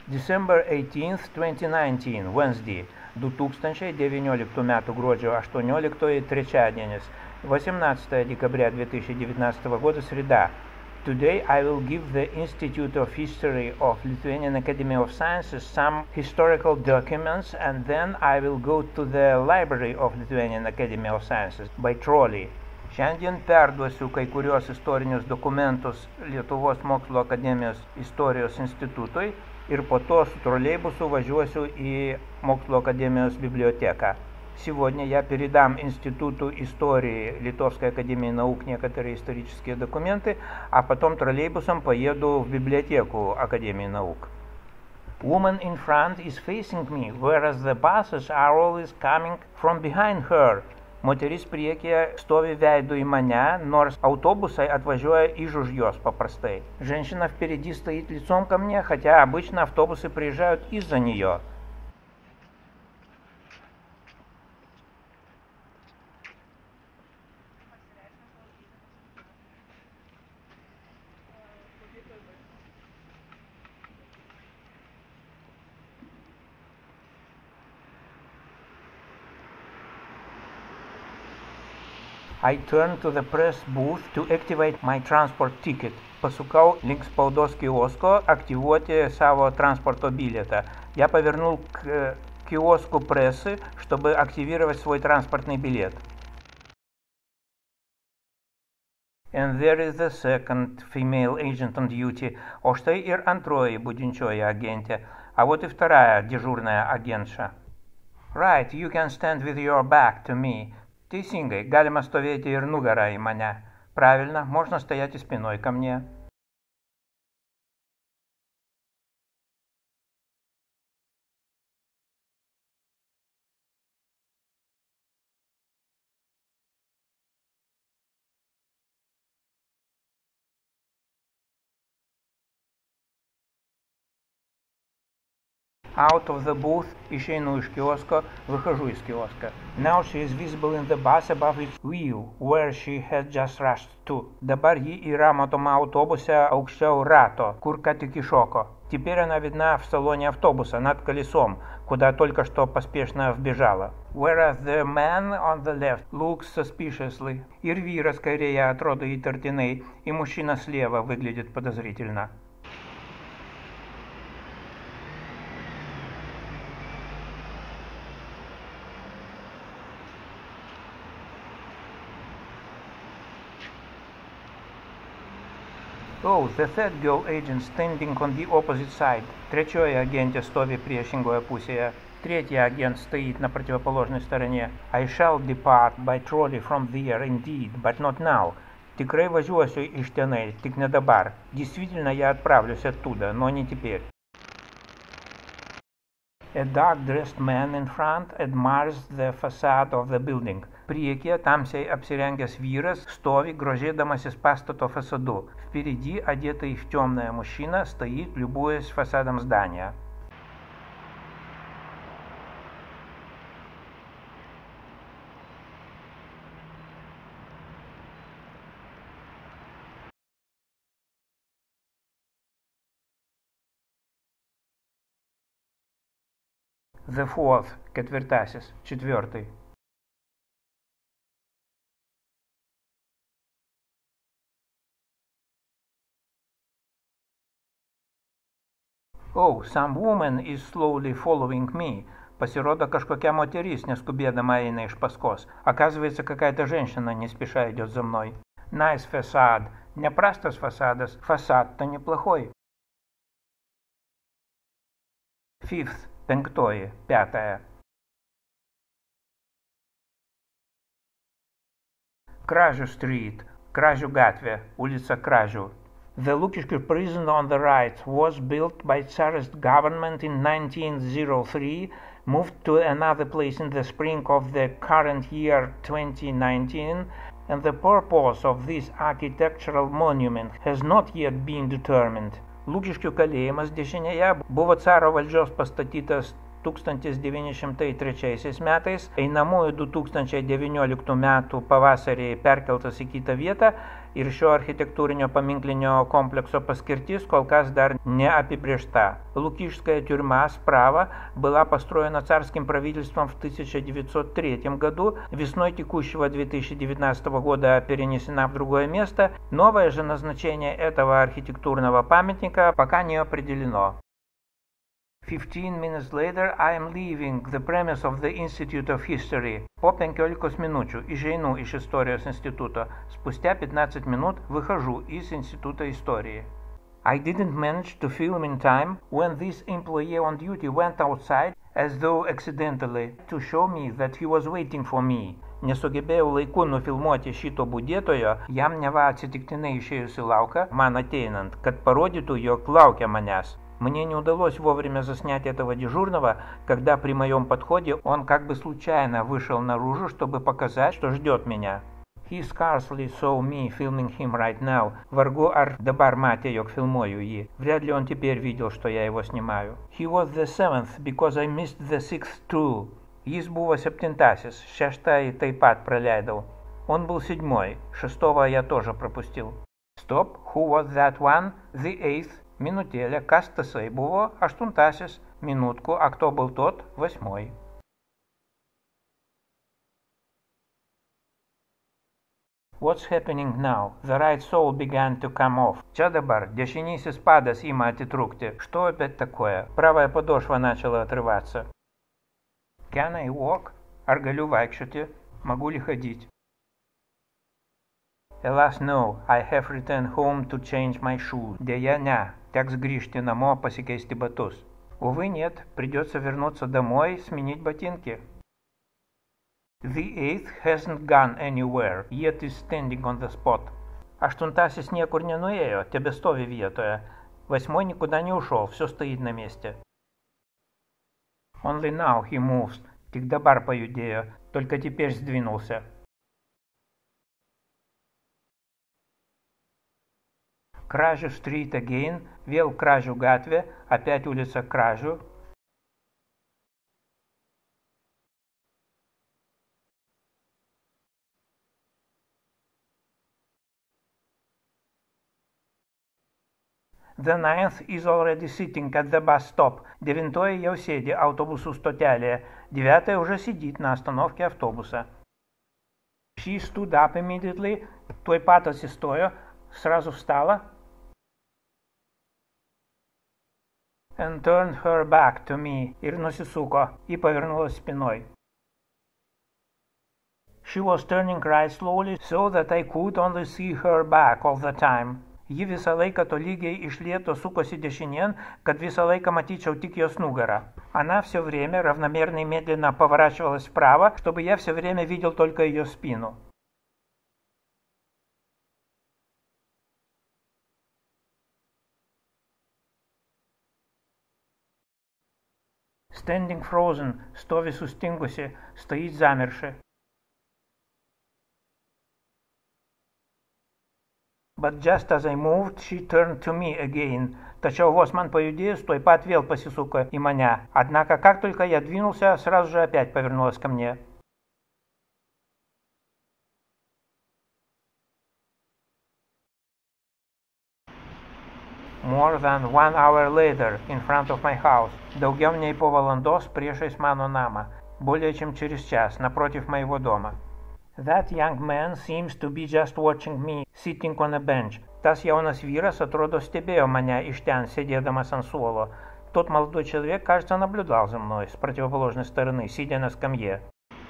December 18, 2019, Wednesday, 2019 м. Gruodžio 18, trečiadienis, 18 декабря 2019 года, среда. Today I will give the Institute of History of Lithuanian Academy of Sciences some historical documents, and then I will go to the Library of Lithuanian Academy of Sciences by trolley. Šiandien perduosiu kai kurios istorinius dokumentus Lietuvos mokslo akademijos istorijos institutui ir po то с троллейбусу važiuosiu į моkslo академijos библиотеку. Сегодня я передам Институту истории Литовской академии наук некоторые исторические документы, а потом троллейбусом поеду в библиотеку Академии наук. Woman in front is facing me, whereas the buses are always coming from behind her. Moteris priekyje stovi veidu į mane, nors автобусai отваживая из už jos paprastai. Женщина впереди стоит лицом ко мне, хотя обычно автобусы приезжают из-за нее. I turn to the press booth to activate my transport ticket. Pasukau link spaudos kiosko aktyvuoti savo transporto билета. Я повернул к киоску прессы, чтобы активировать свой транспортный билет. And there is the second female agent on duty. O štai ir antroji budinčioji agentė. А вот и вторая дежурная агентша. Right, you can stand with your back to me. Teisingai, galima stovėti ir nugarą į mane. Правильно, можно стоять и спиной ко мне. Out of the booth, išeinu iš kiosko, выхожу из киоска. Now she is visible in the bus above its wheel, where she had just rushed to. Dabar ji yra matoma autobuse aukščiau rato, kur ką tik iššoko. Теперь она видна в салоне автобуса над колесом, куда только что поспешно вбежала. Whereas the man on the left looks suspiciously. Ir vyras kairėje atrodo įtartinai, и мужчина слева выглядит подозрительно. Oh, the third girl agent standing on the opposite side. Trečioji agentė stovi priešingoje pusėje. Третий агент стоит на противоположной стороне. I shall depart by trolley from there indeed, but not now. Tikrai važiuosiu iš tenai, tik ne dabar. Действительно, я отправлюсь оттуда, но не теперь. A dark-dressed man in front admires the facade of the building. Priekyje tamsiai apsirengęs vyras stovi, grožėdamasis pastato fasadu. Впереди одетый в темное мужчина стоит, любуясь фасадом здания. The fourth, ketvirtasis, четвертый. Oh, some woman is slowly following me. Pasirodo, kažkokia moteris neskubėdama eina iš paskos. Оказывается, какая-то женщина не спеша идет за мной. Nice facade. Не простas фасадас. Фасад-то неплохой. Fifth. Penktoji, пятая. Kražių Street, Kražių gatvė, улица Kražių. The Lukiškių prison on the right was built by Tsarist government in 1903, moved to another place in the spring of the current year 2019, and the purpose of this architectural monument has not yet been determined. Lukiškių kalėjimas dešinėje buvo caro valdžios pastatytas 1903 metais, einamųjų 2019 metų pavasarį perkeltas į kitą vietą ir šio architektūrinio paminklinio komplekso paskirtis kol kas dar не apibrėžta. Лукишская тюрьма справа была построена царским правительством в 1903 году, весной текущего 2019 года перенесена в другое место. Новое же назначение этого архитектурного памятника пока не определено. 15 minutes later, I am leaving the premise of the Institute of History. Po 15 minučių išeinu iš istorijos instituto. Spustя 15 minut выхожу из института истории. I didn't manage to film in time when this employee on duty went outside as though accidentally to show me that he was waiting for me. Nesugebėjau laiku nufilmuoti šito budėtojo, jam neva atsitiktinai išėjus į lauką, man ateinant, kad parodytų, jog laukia manęs. Мне не удалось вовремя заснять этого дежурного, когда при моем подходе он как бы случайно вышел наружу, чтобы показать, что ждет меня. He scarcely saw me filming him right now. Vargu ar dabar matė, jog filmuoju jį. Вряд ли он теперь видел, что я его снимаю. He was the seventh because I missed the sixth too. Jis buvo septintasis, šeštąjį taip pat praleidau. Он был седьмой, шестого я тоже пропустил. Stop, who was that one? The eighth. Minutėlė, kas tasai buvo, aštuntasis, minutku, a кто был тот, восьмой. What's happening now? The right sole began to come off. Čia dabar десниnysis падas ima atitrūkti. Что опять такое? Правая подошва начала отрываться. Can I walk? Ar galiu vaikščioti? Могу ли ходить? Alas, no, I have returned home to change my shoes. Deja, ne, teks grįžti namo pasikeisti batus. Увы, нет, придется вернуться домой, сменить ботинки. The eighth hasn't gone anywhere, yet is standing on the spot. Aštuntasis niekur nenuėjo, tebestovi vietoje. Восьмой никуда не ушел, все стоит на месте. Only now he moves, tik dabar pajudėjo, только теперь сдвинулся. Кражу Street again, vėl Кражу gatvė, опять улица Кражу. The ninth is already sitting at the bus stop. Девятое jau sėdi autobusų stotelėje. Девятое уже сидит на остановке автобуса. She stood up immediately, tuoj pat atsistojo, сразу встала. And turned her back to me, ir nusisuko, и повернулась спиной. She was turning right slowly, so that I could only see her back all the time. Ji visą laiką tolygiai iš lėto sukosi dešinėn, kad visą laiką matyčiau tik jos nugarą. Она все время равномерно и медленно поворачивалась вправо, чтобы я все время видел только ее спину. Standing frozen, stovi sustingusi, стоит замерши. But just as I moved, she turned to me again. Tačiau vos man pajudėjus, tuoj pat vėl pasisuko į mane. Однако, как только я двинулся, сразу же опять повернулась ко мне. More than 1 hour later, in front of my house. Daugiau nei po valandos priešais mano namą. Более чем через час, напротив моего дома. That young man seems to be just watching me, sitting on a bench. Tas jaunas vyras, atrodo, stebėjo mane iš ten, сидėdamas ant suolo. Тот молодой человек, кажется, наблюдал за мной с противоположной стороны, сидя на скамье.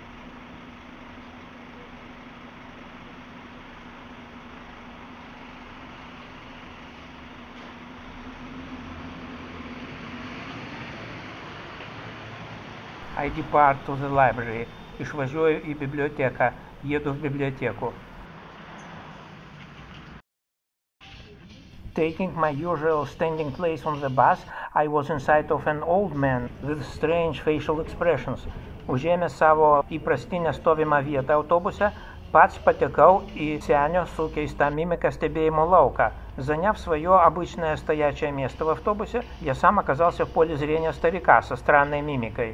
I depart to the library. Išvažiuoju į biblioteką. Jedu в библиотеку. Taking my usual standing place on the bus, I was in sight of an old man with strange facial expressions. Užėmęs savo įprastinę stovimą vietą autobuse, pats patekau į senio su keista мимика стебėjimo lauką. Заняв свое обычное стоячее место в автобусе, я сам оказался в поле зрения старика со странной мимикой.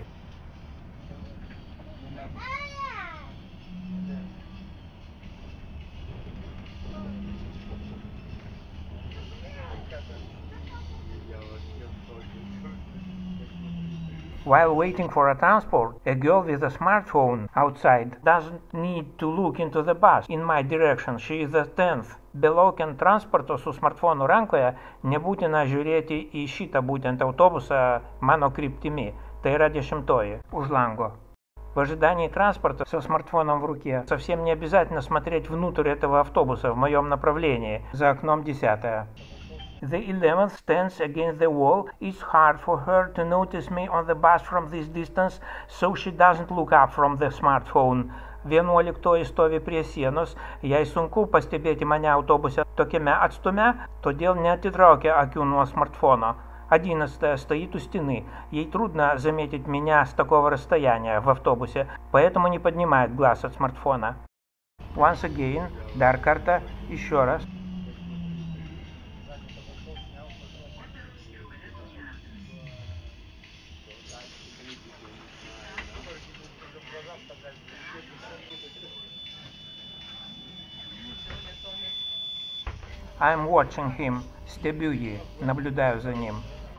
While waiting for a transport, a girl with a smartphone outside doesn't need to look into the bus in my direction. She is the 10th. Belaukiant transporto su smartphonu rankoje, nebūtina žiūrėti į šitą būtent autobusą mano kryptimi. Tai yra 10-oji už lango. В ожидании транспорта со смартфоном в руке совсем не обязательно смотреть внутрь этого автобуса в моем направлении. За окном 10-я. The 11th stands against the wall. It's hard for her to notice me on the bus from this distance, so she doesn't look up from the smartphone. 11 stovi prie sienos, jai sunku pastebėti mane autobuse tokiame atstume, todėl neatitraukia akių nuо смартфона. 11 стоит у стены. Ей трудно заметить меня с такого расстояния в автобусе, поэтому не поднимает глаз от смартфона. Once again, dar kartą, еще раз. I'm watching him. Stebiu jį. Наблюдаю за ним.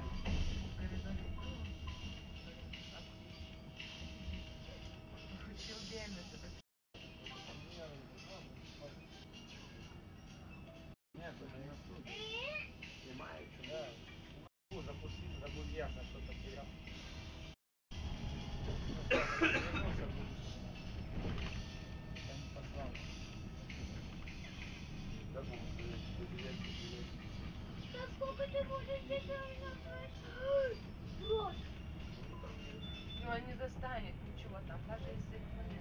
Он не достанет ничего там, даже если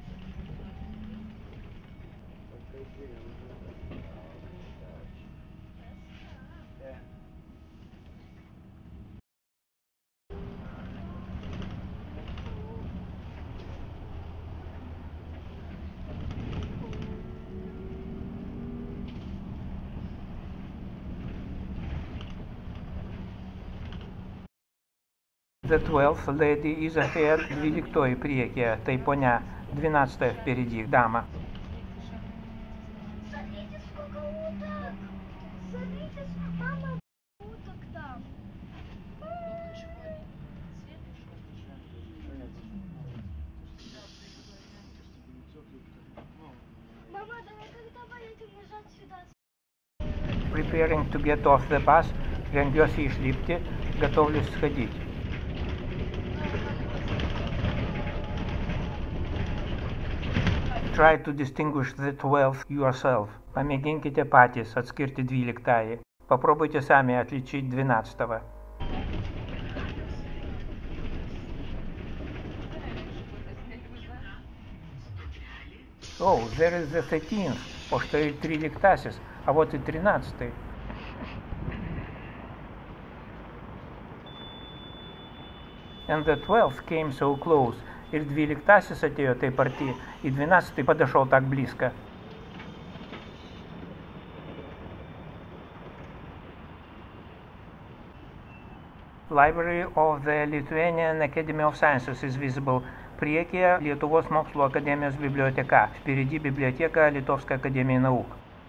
The 12th lady is ahead, 12 priekyje, tai ponia, 12 впереди, дама. Смотрите, сколько уток! Смотрите, мама, уток там. Мама, давай поедем назад сюда. Preparing to get off the bus, rengiuosi išlipti, готовлюсь сходить. Try to distinguish the 12th yourself. Pamėginkite patys atskirti 12-ąjį. Попробуйте сами отличить 12-го. Oh, there is the 13th. O štai 13-asis, a вот и 13-й. And the 12th came so close. Ir 12-asis atėjo taip arti, и 12-й подошел так близко. Library of the Lithuanian Academy of Sciences is visible. Priekyje Lietuvos mokslo akademijos biblioteka. Впереди библиотека Литовской академии наук.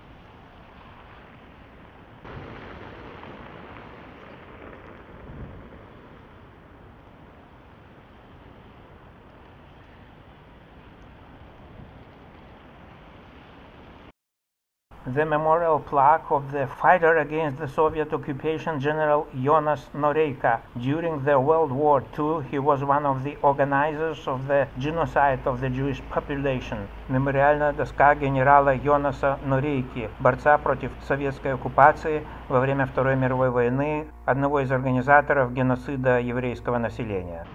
The memorial plaque of the fighter against the Soviet occupation, General Jonas Noreika. During the World War II, he was one of the organizers of the genocide of the Jewish population. Мемориальная доска генерала Йонаса Норейки, борца против советской оккупации во время Второй мировой войны, одного из организаторов геноцида еврейского населения.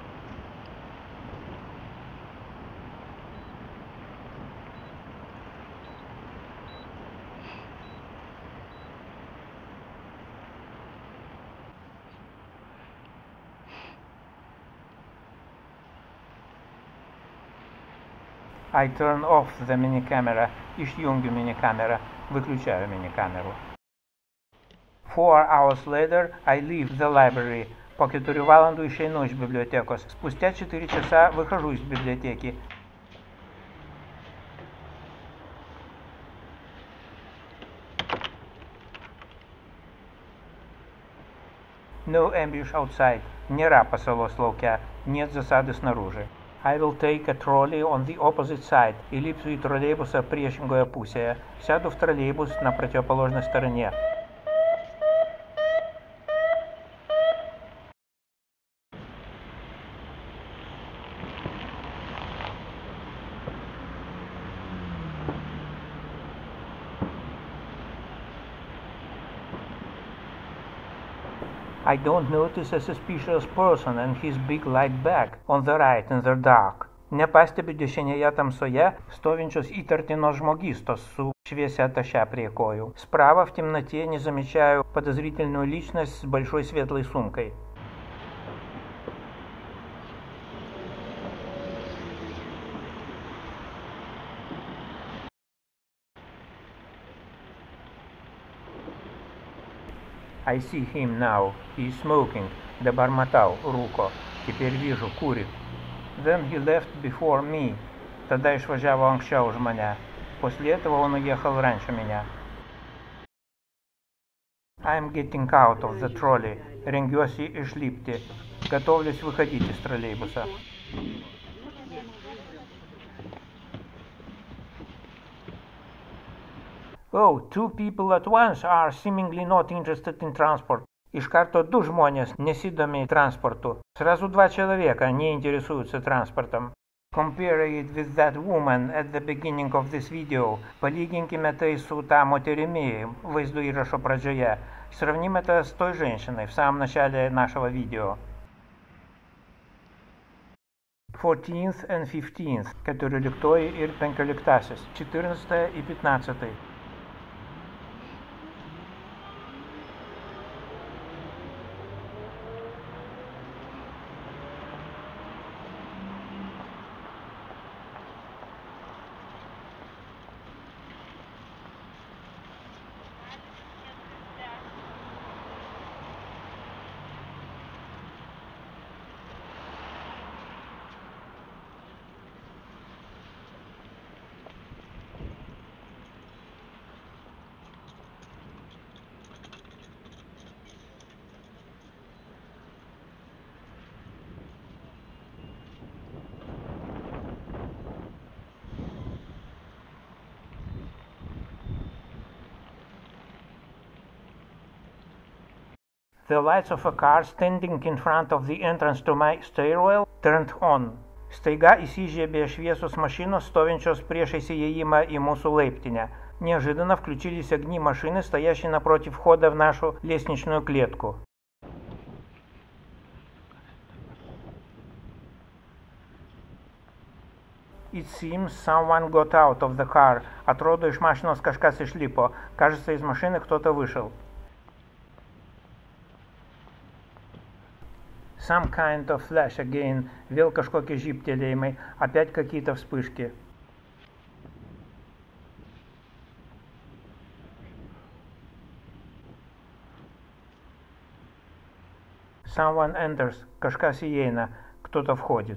I turn off the minicamera. Išjungiu minikamerą. Выключаю миникамеру. 4 hours later, I leave the library. Po 4 valandų išeinu iš bibliotekos. Спустя 4 часа выхожу из библиотеки. No ambush outside. Nėra pasalos lauke, нет засады снаружи. I will take a trolley on the opposite side. Įlipsiu į troleibusą priešingoje pusėje. Сяду в троллейбус на противоположной стороне. I don't notice a suspicious person and his big light bag on the right in the dark. Nepastebiu dešinėje tamsoje stovinčios įtartinos žмогистос su šviesia taše prie kojų. Справа в темноте не замечаю подозрительную личность с большой светлой сумкой. I see him now. He is smoking. Dabar matau, rūko. Теперь вижу, курит. Then he left before me. Tada išvažiavo anksčiau už mane. После этого он уехал раньше меня. I'm getting out of the trolley. Rengiuosi išlipti. Готовлюсь выходить из троллейбуса. Oh, two people at once are seemingly not interested in transport. Iš karto du žmonės nesidomi transportu. Сразу два человека не интересуются транспортом. Compare it with that woman at the beginning of this video. Palyginkime tai su ta moterimi vaizdo įrašo pradžioje. Сравним это с той женщиной в самом начале нашего видео. 14th and 15th. 14 ir 15. 14 и 15. The lights of a car standing in front of the entrance to my stairwell turned on. Staiga įsižiebė šviesos mašinos, stovinčios priešais įėjimą į mūsу laiptinę. Неожиданно включились огни машины, стоящей напротив входа в нашу лестничную клетку. It seems someone got out of the car. Atrodo, iš mašinos kažkas išlipo. Кажется, из машины кто-то вышел. Some kind of flash again. Vėl kažkokie žybtelėjimai. Опять какие-то вспышки. Someone enters. Kažkas įeina. Кто-то входит.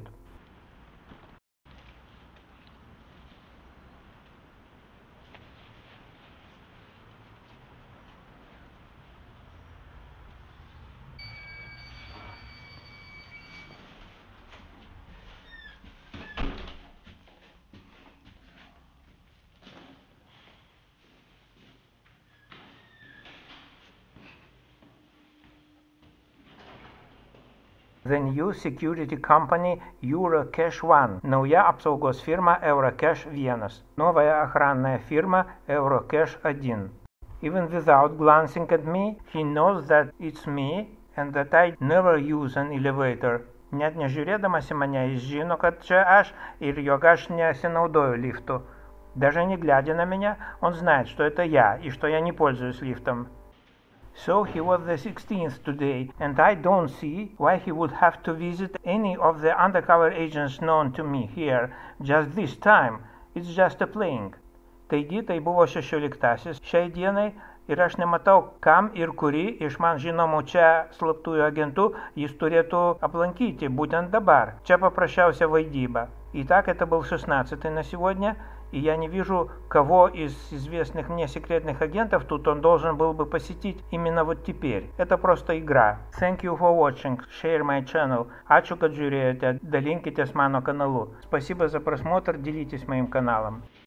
The new security company Eurocash One. Nauja apsaugos firma Eurocash 1. Новая охранная фирма Eurocash 1. Even without glancing at me, he knows that it's me and that I never use an elevator. Net nežiūrėdamas į mane, jis žino, kad čia aš ir jog aš неsinaudoju лифту. Даже не глядя на меня, он знает, что это я и что я не пользуюсь лифтом. So he was the 16th today, and I don't see why he would have to visit any of the undercover agents known to me here just this time. It's just a playing. Taigi, tai buvo 16-asis šiai dienai ir aš nematau, kam ir kurį iš man žinomų čia slaptųjų agentų jis turėtų aplankyti būtent dabar. Čia paprasčiausia вайдиба. Итак, это был 16-й на сегодня, и я не вижу, кого из известных мне секретных агентов тут он должен был бы посетить именно вот теперь. Это просто игра. Thank you for watching. Share my channel. Ačiū, kad žiūrėjote. Dalinkitės mano kanalu. Спасибо за просмотр. Делитесь моим каналом.